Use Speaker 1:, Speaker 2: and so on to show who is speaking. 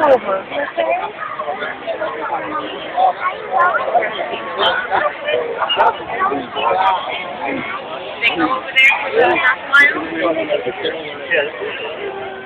Speaker 1: over.
Speaker 2: They go over there for the half mile?